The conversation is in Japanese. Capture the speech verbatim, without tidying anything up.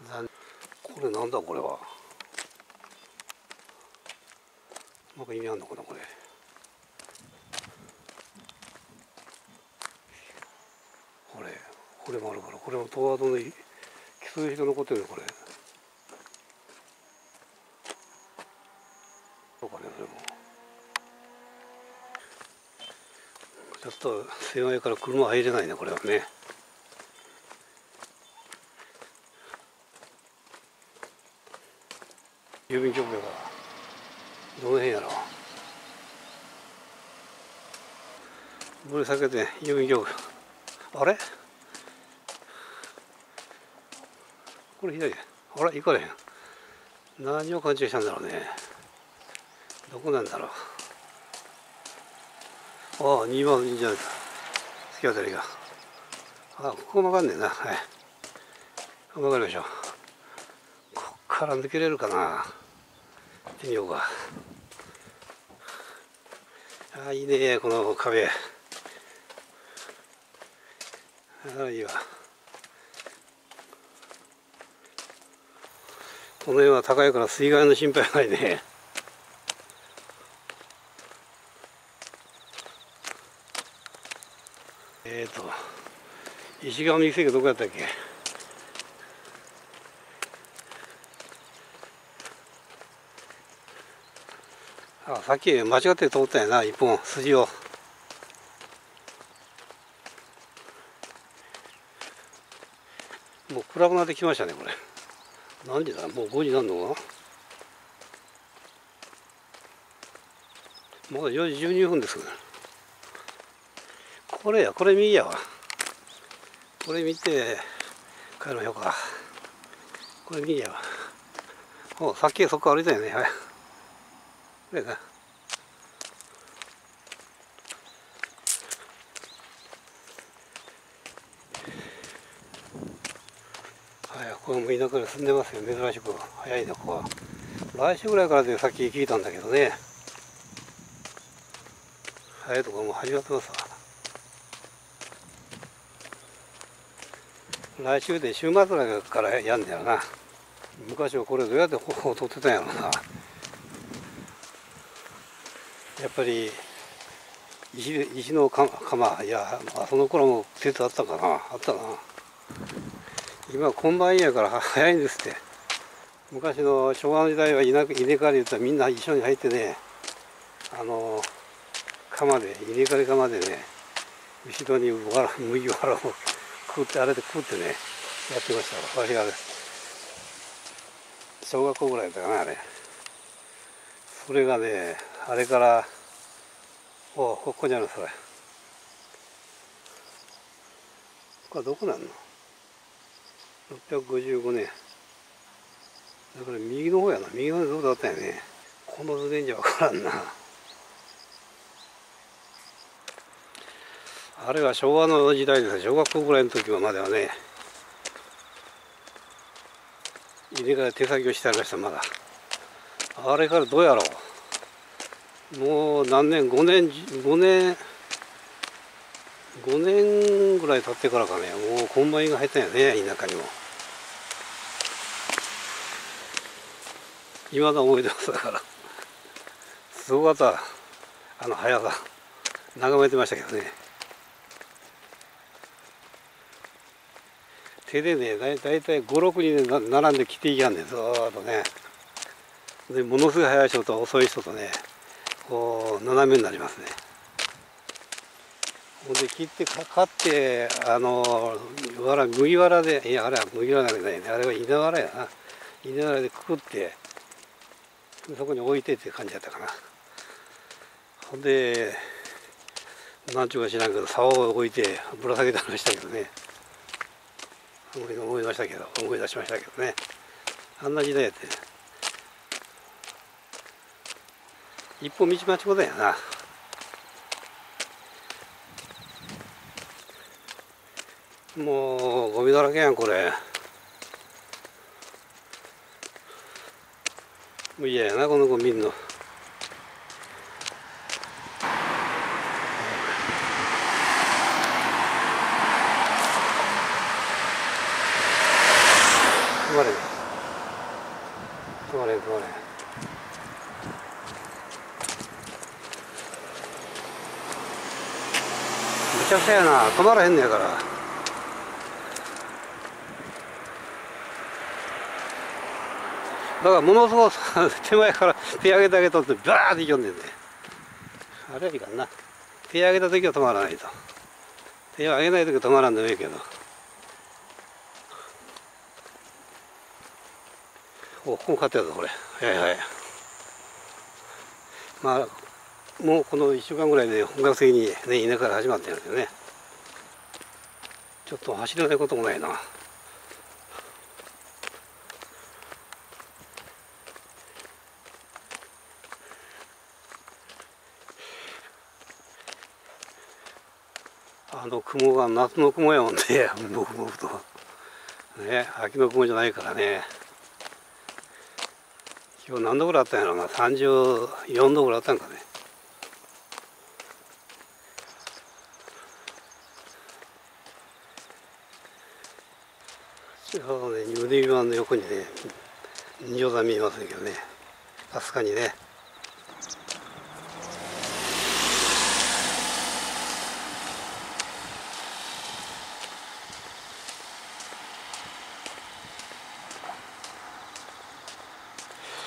これなんだこれは。なんか意味あんのかなこれ。これこれもあるから、これも十和田の基礎石が残ってるのこれ。そうかね、それも。ちょっと狭いから車入れないねこれはね。郵便局がどの辺やろ。これ避けて郵便局。あれこれ左。あれ行かれへん。何を勘違いしたんだろうね。どこなんだろう。ああ、にばんいいんじゃないですか。突き当たりが。ああ、ここ曲がんねえな。はい。曲がりましょう。こっから抜けれるかな。行ってみようか。ああ、いいね、この壁。ああ、いいわ。この辺は高いから水害の心配はないね。えっと石川の遺跡どこやったっけ。あ、さっき間違って通ったんやな、一本筋を。もう暗くなってきましたねこれ。何時だ、もうごじになるのか。まだよじじゅうにふんですから。これや、これ右やわ。これ見て帰りましょうか。これ右やわ。お、さっきそこ歩いたよね。はい。これな。はい、ここも田舎に住んでますよ。珍しく早いね、ここは。来週ぐらいからでさっき聞いたんだけどね。早いとこもう始まってますわ。来週で週末ぐらいからやんだよな。昔はこれどうやって方法を取ってたんやろうな。やっぱり 石, 石の釜、いや、まあ、その頃も鉄あったかな、あったな。今はコンバインやから早いんですって。昔の昭和の時代は稲稲刈り言ったらみんな一緒に入ってね、あの釜で稲刈り釜でね、後ろに麦わらを食って、あれで食ってねやってましたわ。わしが小学校ぐらいだったかな、あれ。それがね、あれから、おここにあるそれ。ここはどこなんの。ろっぴゃくごじゅうごねんだから右の方やな。右の方でどこだったんやね。この図面じゃ分からんな。あれは昭和の時代です。小学校ぐらいの時まではね、稲刈り手作業してありました。まだあれからどうやろう、もう何年、ごねんごねんごねんぐらい経ってからかね、もうコンバインが入ったんやね、田舎にも。いまだ覚えてます。だからすごかった、あの速さ眺めてましたけどね。手でね、だいたいご、ろくにんで並んで切っていきやんねん、ずーっとね。でものすごい速い人と遅い人とね、こう斜めになりますね。ほんで切ってかかって、あのわら麦わらで、いやあれは麦わらじゃないね、あれは稲わらやな。稲わらでくくってそこに置いてって感じだったかな。ほんでなんちゅうか知らんけど竿を置いてぶら下げてましたけどね。思いましたけど、思い出しましたけどね。あんな時代やって、一本道間違うだよな。もうゴミだらけやんこれ。もう嫌やなこのゴミ見んの。 止まれん止まれん止まれん。むちゃくちゃやな、止まらへんねやから。だからものすごく手前から手上げてあげとってバーっていきよんねんで、あれはいかんな。手上げた時は止まらないと。手を上げない時は止まらんでもいいけど。お、本買ってやぞこれ。はいはい。まあもうこのいっしゅうかんぐらいで本格的にね稲から始まってるんですよね。ちょっと走れないこともないな。あの雲が夏の雲やもんね、もふもふと。ね、秋の雲じゃないからね。今日何度ぐらいあったんやろうな、さんじゅうよんどぐらいあったんかね。ちょうどね、ニムデビマンの横にね、仁王山見えますけどね、かすかにね。